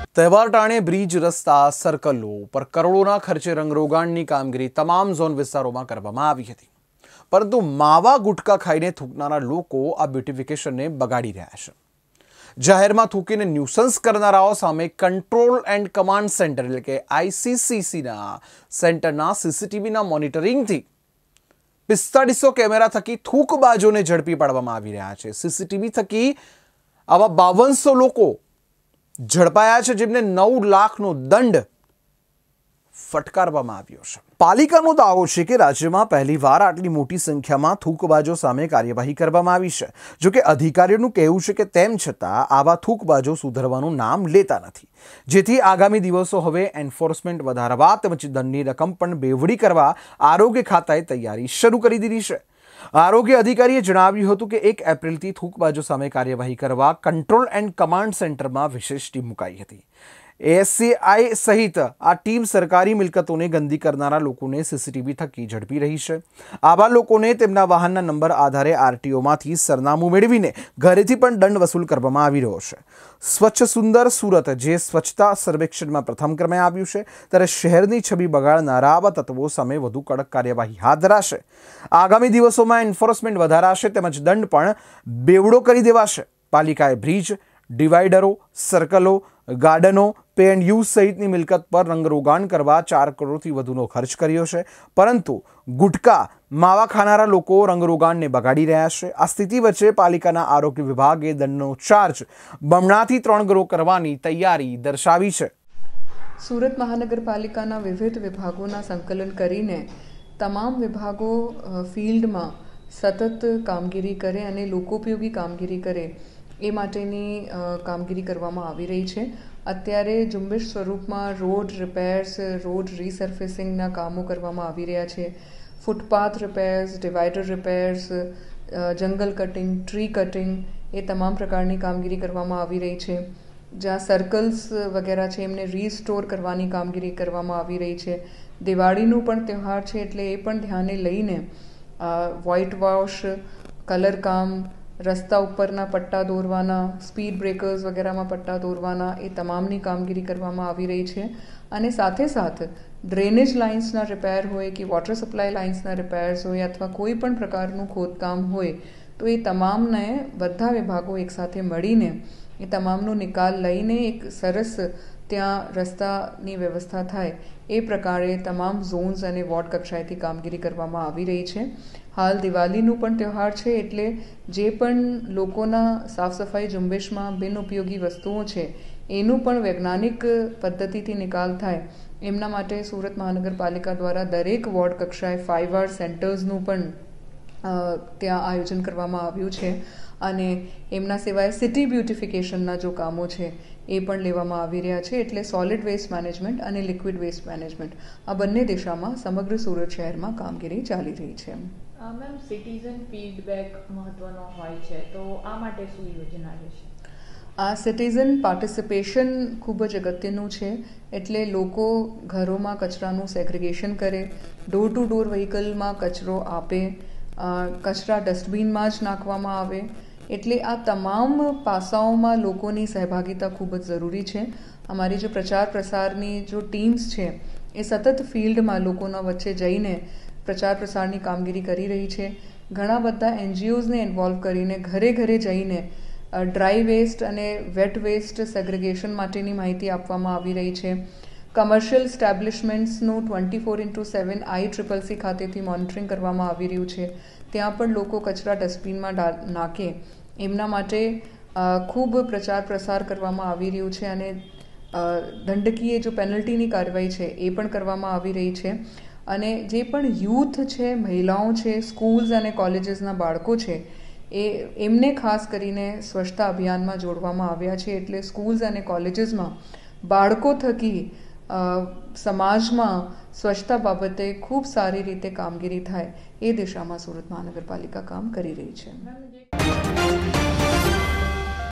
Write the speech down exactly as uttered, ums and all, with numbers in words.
તહેવાર ટાણે બ્રિજ, રસ્તા, સર્કલો પર કરોડોના ખર્ચે રંગરોગાણની કામગીરી તમામ ઝોન વિસ્તારોમાં કરવામાં આવી હતી, પરંતુ માવા ગુટકા ખાઈને થૂંકનારા લોકો આ બ્યુટિફિકેશનને બગાડી રહ્યા છે. જાહેરમાં થૂકીને ન્યુસન્સ કરનારાઓ સામે કંટ્રોલ એન્ડ કમાન્ડ સેન્ટર એટલે કે આઈસીસીસીના સેન્ટરના સીસીટીવીના મોનિટરિંગથી પિસ્તાળીસો કેમેરા થકી થૂકબાજોને ઝડપી પાડવામાં આવી રહ્યા છે. સીસીટીવી થકી આવા બાવનસો લોકો ઝડપાયા છે, જેમને નવ લાખનો દંડ ફટકારવામાં આવ્યો છે. પાલિકાનો દાવો છે કે રાજ્યમાં પહેલીવાર આટલી મોટી સંખ્યામાં થૂકબાજો સામે કાર્યવાહી કરવામાં આવી છે. જોકે અધિકારીઓનું કહેવું છે કે તેમ છતાં આવા થૂકબાજો સુધરવાનું નામ લેતા નથી, જેથી આગામી દિવસો હવે એન્ફોર્સમેન્ટ વધારવા તેમજ દંડની રકમ પણ બેવડી કરવા આરોગ્ય ખાતાએ તૈયારી શરૂ કરી દીધી છે. આરોગ્ય અધિકારીએ જણાવ્યું હતું કે એક એપ્રિલથી થૂકબાજો સામે કાર્યવાહી કરવા કંટ્રોલ એન્ડ કમાન્ડ સેન્ટરમાં વિશેષ ટીમ મુકાઈ હતી. એએસસીઆઈ સહિત આ ટીમ સરકારી મિલકતોને ગંદી કરનારા લોકોને સીસીટીવી થકી ઝડપી રહી છે. આવા લોકોને તેમના વાહનના નંબર આધારે આરટીઓમાંથી સરનામું મેળવીને ઘરેથી પણ દંડ વસૂલ કરવામાં આવી રહ્યો છે. સ્વચ્છ સુંદર સુરત જે સ્વચ્છતા સર્વેક્ષણમાં પ્રથમ ક્રમે આવ્યું છે, ત્યારે શહેરની છબી બગાડનારા આવા તત્વો સામે વધુ કડક કાર્યવાહી હાથ ધરાશે. આગામી દિવસોમાં એન્ફોર્સમેન્ટ વધારાશે તેમજ દંડ પણ બેવડો કરી દેવાશે. પાલિકાએ બ્રિજ, ડિવાઈડરો, સર્કલો, ગાર્ડનો, પે એન્ડ યુઝ સહિતની મિલકત પર રંગરોગાણ કરવા ચાર કરોડથી વધુનો ખર્ચ કર્યો છે, પરંતુ ગુટકા માવા ખાનારા લોકો રંગરોગાણને બગાડી રહ્યા છે. આ સ્થિતિ વચ્ચે પાલિકાના આરોગ્ય વિભાગે દંડનો ચાર્જ બમણાથી ત્રણ ગણો કરવાની તૈયારી દર્શાવી છે. સુરત મહાનગરપાલિકાના વિવિધ વિભાગોના સંકલન કરીને તમામ વિભાગો ફિલ્ડમાં સતત કામગીરી કરે અને લોકોપયોગી કામગીરી કરે એ માટેની કામગીરી કરવામાં આવી રહી છે. અત્યારે ઝુંબેશ સ્વરૂપમાં રોડ રિપેર્સ, રોડ રીસર્ફેસિંગના કામો કરવામાં આવી રહ્યા છે. Footpath repairs, divider repairs, jungle cutting, tree cutting એ તમામ પ્રકારની કામગીરી કરવામાં આવી રહી છે. જ્યાં સર્કલ્સ વગેરે છે એમને રીસ્ટોર કરવાની કામગીરી કરવામાં આવી રહી છે. દિવાળીનું પણ તહેવાર છે એટલે એ પણ ધ્યાને લઈને વ્હાઇટ વોશ, કલર કામ, રસ્તા ઉપરના પટ્ટા દોરવાના, સ્પીડ બ્રેકર્સ વગેરેમાં પટ્ટા દોરવાના એ તમામની કામગીરી કરવામાં આવી રહી છે. અને સાથે સાથે ડ્રેનેજ લાઇન્સના રિપેર હોય કે વોટર સપ્લાય લાઇન્સના રિપેર્સ હોય અથવા કોઈ પણ પ્રકારનું ખોદકામ હોય તો એ તમામને બધા વિભાગો એકસાથે મળીને એ તમામનો નિકાલ લઈને એક સરસ ત્યાં રસ્તાની વ્યવસ્થા થાય એ પ્રકારે તમામ ઝોન્સ અને વોર્ડ કક્ષાએથી કામગીરી કરવામાં આવી રહી છે. હાલ દિવાળીનું પણ તહેવાર છે એટલે જે પણ લોકોના સાફ સફાઈ ઝુંબેશમાં બિનઉપયોગી વસ્તુઓ છે એનું પણ વૈજ્ઞાનિક પદ્ધતિથી નિકાલ થાય એમના માટે સુરત મહાનગરપાલિકા દ્વારા દરેક વોર્ડ કક્ષાએ ફાઇવ આર સેન્ટર્સનું પણ ત્યાં આયોજન કરવામાં આવ્યું છે. અને એમના સિવાય સિટી બ્યુટિફિકેશનના જો કામો છે એ પણ લેવામાં આવી રહ્યા છે. એટલે સોલિડ વેસ્ટ મેનેજમેન્ટ અને લિક્વિડ વેસ્ટ મેનેજમેન્ટ આ બંને દિશામાં સમગ્ર સુરત શહેરમાં કામગીરી ચાલી રહી છે. મેમ, સિટીઝન ફીડબેક મહત્વનો હોય છે, તો આ માટે શું યોજના રહેશે? આ સિટીઝન પાર્ટિસિપેશન ખૂબ જ અગત્યનું છે. એટલે લોકો ઘરોમાં કચરાનું સેગ્રિગેશન કરે, ડોર ટુ ડોર વ્હીકલમાં કચરો આપે, કચરા ડસ્ટબિનમાં જ નાખવામાં આવે. એટલે આ તમામ પાસાઓમાં લોકોની સહભાગિતા ખૂબ જ જરૂરી છે. અમારી જે પ્રચાર પ્રસારની જો ટીમ્સ છે એ સતત ફિલ્ડમાં લોકોના વચ્ચે જઈને પ્રચાર પ્રસારની કામગીરી કરી રહી છે. ઘણા બધા એનજીઓઝને ઇન્વોલ્વ કરીને ઘરે ઘરે જઈને ડ્રાય વેસ્ટ અને વેટ વેસ્ટ સેગ્રિગેશન માટેની માહિતી આપવામાં આવી રહી છે. કમર્શિયલ સ્ટેબ્લિશમેન્ટ્સનું twenty four into seven I triple C ખાતેથી મોનિટરિંગ કરવામાં આવી રહ્યું છે. ત્યાં પણ લોકો કચરા ડસ્ટબિનમાં નાખે એમના માટે ખૂબ પ્રચાર પ્રસાર કરવામાં આવી રહ્યું છે. અને દંડકીય જો પેનલ્ટીની કાર્યવાહી છે એ પણ કરવામાં આવી રહી છે. અને જે પણ યુથ છે, મહિલાઓ છે, સ્કૂલ્સ અને કોલેજીસના બાળકો છે એ એમને ખાસ કરીને સ્વચ્છતા અભિયાનમાં જોડવામાં આવ્યા છે. એટલે સ્કૂલ્સ અને કોલેજીસમાં બાળકો થકી સમાજમાં સ્વચ્છતા બાબતે ખૂબ સારી રીતે કામગીરી થાય એ દિશામાં સુરત મહાનગરપાલિકા કામ કરી રહી છે.